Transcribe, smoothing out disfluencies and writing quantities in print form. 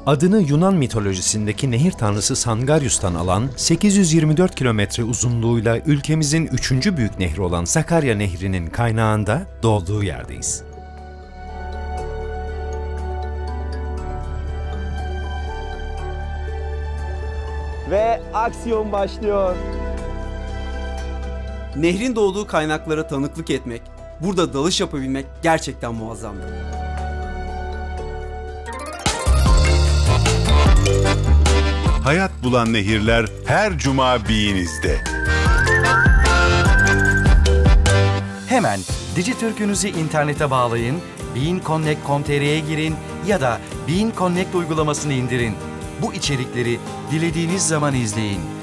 Adını Yunan mitolojisindeki nehir tanrısı Sangarius'tan alan 824 kilometre uzunluğuyla ülkemizin 3. büyük nehri olan Sakarya Nehri'nin kaynağında doğduğu yerdeyiz. Ve aksiyon başlıyor. Nehrin doğduğu kaynaklara tanıklık etmek, burada dalış yapabilmek gerçekten muazzamdı. Hayat bulan nehirler her cuma Bean'izde. Hemen Dijitürk'ünüzü internete bağlayın, beanconnect.com.tr'ye girin ya da Bean Connect uygulamasını indirin. Bu içerikleri dilediğiniz zaman izleyin.